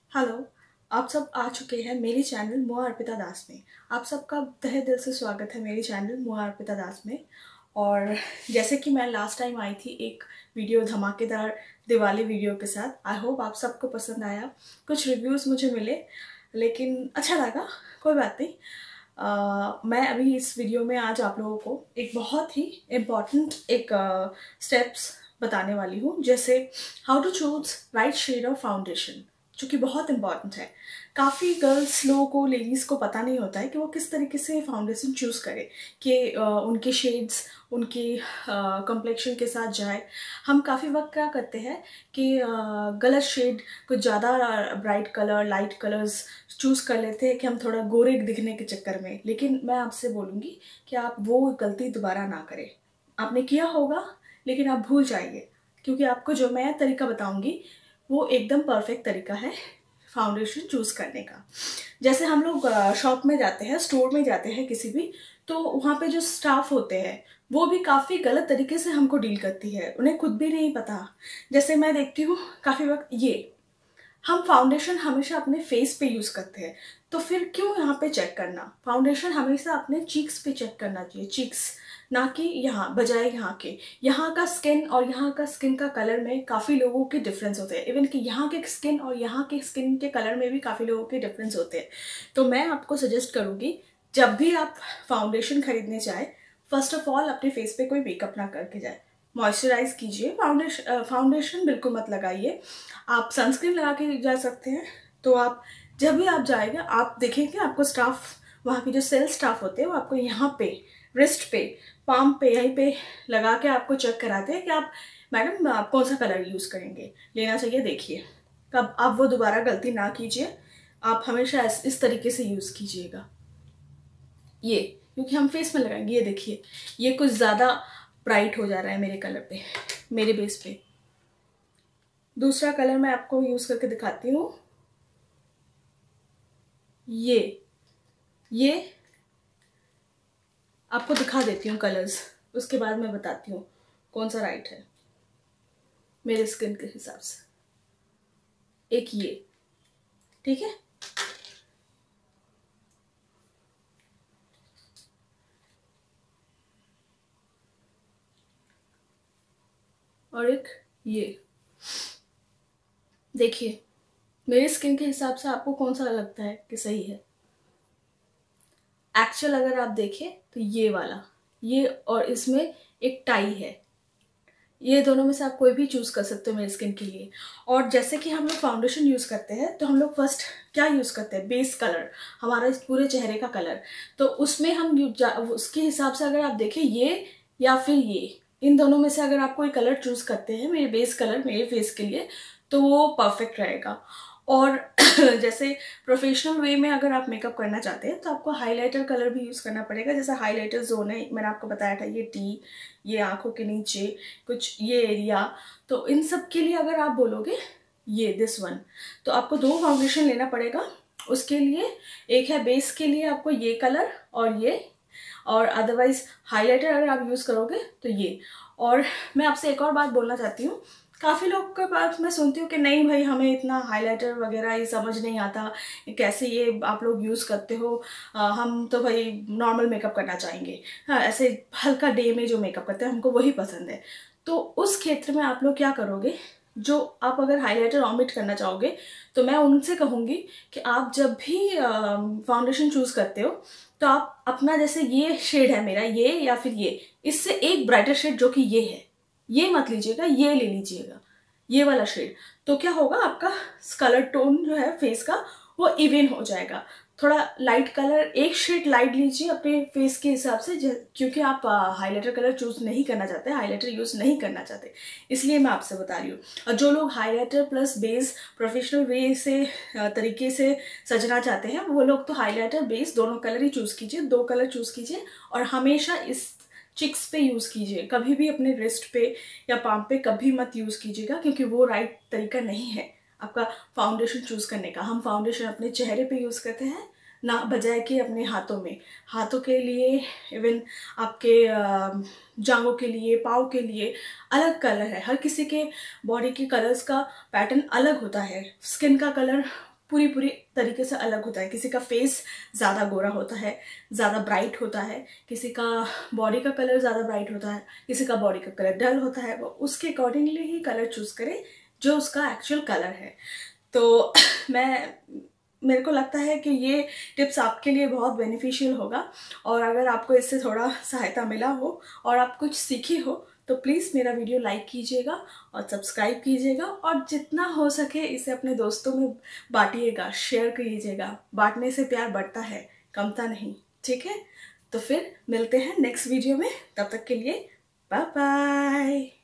Hello. आप सब आ चुके हैं मेरे चैनल मोहा अर्पिता दास में। आप सबका तहे दिल से स्वागत है मेरे चैनल मोहा अर्पिता दास में। और जैसे कि मैं लास्ट टाइम आई थी एक वीडियो धमाकेदार दिवाली वीडियो के साथ, आई होप आप सबको पसंद आया। कुछ रिव्यूज़ मुझे मिले लेकिन अच्छा लगा, कोई बात नहीं। मैं अभी इस वीडियो में आज आप लोगों को एक बहुत ही इम्पॉर्टेंट एक स्टेप्स बताने वाली हूँ, जैसे how to choose right shade of foundation, जो कि बहुत इंपॉर्टेंट है। काफ़ी गर्ल्स लोगों को, लेडीज़ को पता नहीं होता है कि वो किस तरीके से फाउंडेशन चूज़ करें कि उनके शेड्स उनकी कम्प्लेक्शन के साथ जाए। हम काफ़ी वक्त क्या करते हैं कि गलत शेड, कुछ ज़्यादा bright colour, light colours choose कर लेते हैं कि हम थोड़ा गोरे दिखने के चक्कर में। लेकिन मैं आपसे बोलूँगी कि आप वो गलती दोबारा ना करें। आपने किया होगा लेकिन आप भूल जाइए, क्योंकि आपको जो मैं तरीका बताऊँगी वो एकदम परफेक्ट तरीका है फाउंडेशन चूज़ करने का। जैसे हम लोग शॉप में जाते हैं, स्टोर में जाते हैं किसी भी, तो वहाँ पे जो स्टाफ होते हैं वो भी काफ़ी गलत तरीके से हमको डील करती है, उन्हें खुद भी नहीं पता। जैसे मैं देखती हूँ काफ़ी वक्त हम फाउंडेशन हमेशा अपने फेस पे यूज़ करते हैं, तो फिर क्यों यहाँ पे चेक करना? फाउंडेशन हमेशा अपने चीक्स पे चेक करना चाहिए, चीक्स, ना कि यहाँ, बजाय यहाँ के। यहाँ का स्किन और यहाँ का स्किन का कलर में काफ़ी लोगों के डिफरेंस होते हैं। इवन कि यहाँ के स्किन और यहाँ के स्किन के कलर में भी काफ़ी लोगों के डिफरेंस होते हैं। तो मैं आपको सजेस्ट करूँगी, जब भी आप फाउंडेशन खरीदने जाए, फर्स्ट ऑफ ऑल अपने फेस पे कोई मेकअप ना करके जाए। मॉइस्चराइज कीजिए, फाउंडेशन बिल्कुल मत लगाइए। आप सनस्क्रीन लगा के जा सकते हैं। तो आप जब भी आप जाएंगे, आप देखेंगे आपको स्टाफ, वहाँ के जो सेल्स स्टाफ होते हैं, वो आपको यहाँ पे, रिस्ट पे, पाम पे, यहीं पे लगा के आपको चेक कराते हैं कि आप, मैडम आप कौन सा कलर यूज़ करेंगे, लेना चाहिए, देखिए। कब आप वो दोबारा गलती ना कीजिए। आप हमेशा इस तरीके से यूज़ कीजिएगा ये, क्योंकि हम फेस में लगाएंगे। ये देखिए, ये कुछ ज़्यादा ब्राइट हो जा रहा है मेरे कलर पे, मेरे बेस पे। दूसरा कलर मैं आपको यूज़ करके दिखाती हूँ। ये आपको दिखा देती हूँ कलर्स, उसके बाद मैं बताती हूँ कौन सा राइट है मेरे स्किन के हिसाब से। एक ये, ठीक है, और एक ये। देखिए मेरे स्किन के हिसाब से आपको कौन सा लगता है कि सही है। एक्चुअल अगर आप देखें तो ये वाला, ये और इसमें एक टाई है, ये दोनों में से आप कोई भी चूज़ कर सकते हो मेरी स्किन के लिए। और जैसे कि हम लोग फाउंडेशन यूज़ करते हैं, तो हम लोग फर्स्ट क्या यूज़ करते हैं? बेस कलर, हमारा इस पूरे चेहरे का कलर। तो उसमें हम उसके हिसाब से अगर आप देखें, ये या फिर ये, इन दोनों में से अगर आप कोई कलर चूज़ करते हैं मेरे बेस कलर, मेरे फेस के लिए, तो वो परफेक्ट रहेगा। और जैसे प्रोफेशनल वे में अगर आप मेकअप करना चाहते हैं, तो आपको हाइलाइटर कलर भी यूज़ करना पड़ेगा। जैसे हाइलाइटर जोन है, मैंने आपको बताया था, ये टी, ये आंखों के नीचे कुछ ये एरिया, तो इन सब के लिए अगर आप बोलोगे ये दिस वन, तो आपको दो फाउंडेशन लेना पड़ेगा उसके लिए। एक है बेस के लिए आपको ये कलर और अदरवाइज हाइलाइटर अगर आप यूज़ करोगे तो ये। और मैं आपसे एक और बात बोलना चाहती हूँ, काफ़ी लोग के पास मैं सुनती हूँ कि नहीं भाई, हमें इतना हाइलाइटर वगैरह ये समझ नहीं आता, कैसे ये आप लोग यूज़ करते हो, हम तो भाई नॉर्मल मेकअप करना चाहेंगे, हाँ ऐसे हल्का डे में जो मेकअप करते हैं हमको वही पसंद है। तो उस क्षेत्र में आप लोग क्या करोगे, जो आप अगर हाइलाइटर ऑमिट करना चाहोगे, तो मैं उनसे कहूँगी कि आप जब भी फाउंडेशन चूज़ करते हो, तो आप अपना, जैसे ये शेड है मेरा, ये या फिर ये, इससे एक ब्राइटर शेड जो कि ये है, ये मत लीजिएगा, ये ले लीजिएगा, ये वाला शेड। तो क्या होगा, आपका कलर टोन जो है फेस का वो इवन हो जाएगा। थोड़ा लाइट कलर, एक शेड लाइट लीजिए अपने फेस के हिसाब से, क्योंकि आप हाइलाइटर कलर चूज नहीं करना चाहते, हाइलाइटर यूज नहीं करना चाहते, इसलिए मैं आपसे बता रही हूँ। और जो लोग highlighter plus base professional way से तरीके से सजना चाहते हैं, वो लोग तो हाइलाइटर बेस दोनों कलर ही चूज कीजिए, दो कलर चूज कीजिए। और हमेशा इस चिक्स पे यूज़ कीजिए, कभी भी अपने रिस्ट पे या पाम पे कभी मत यूज़ कीजिएगा, क्योंकि वो राइट तरीका नहीं है आपका फाउंडेशन चूज़ करने का। हम फाउंडेशन अपने चेहरे पे यूज़ करते हैं, ना बजाय कि अपने हाथों में। हाथों के लिए, इवन आपके जांघों के लिए, पाँव के लिए अलग कलर है। हर किसी के बॉडी के कलर्स का पैटर्न अलग होता है, स्किन का कलर पूरी पूरी तरीके से अलग होता है। किसी का फेस ज़्यादा गोरा होता है, ज़्यादा ब्राइट होता है, किसी का बॉडी का कलर ज़्यादा ब्राइट होता है, किसी का बॉडी का कलर डल होता है। वो उसके अकॉर्डिंगली ही कलर चूज़ करे जो उसका एक्चुअल कलर है। तो मेरे को लगता है कि ये टिप्स आपके लिए बहुत बेनिफिशियल होगा, और अगर आपको इससे थोड़ा सहायता मिला हो और आप कुछ सीखी हो तो प्लीज़ मेरा वीडियो लाइक कीजिएगा और सब्सक्राइब कीजिएगा, और जितना हो सके इसे अपने दोस्तों में बांटिएगा, शेयर कीजिएगा। बांटने से प्यार बढ़ता है, कमता नहीं। ठीक है, तो फिर मिलते हैं नेक्स्ट वीडियो में। तब तक के लिए बाय बाय।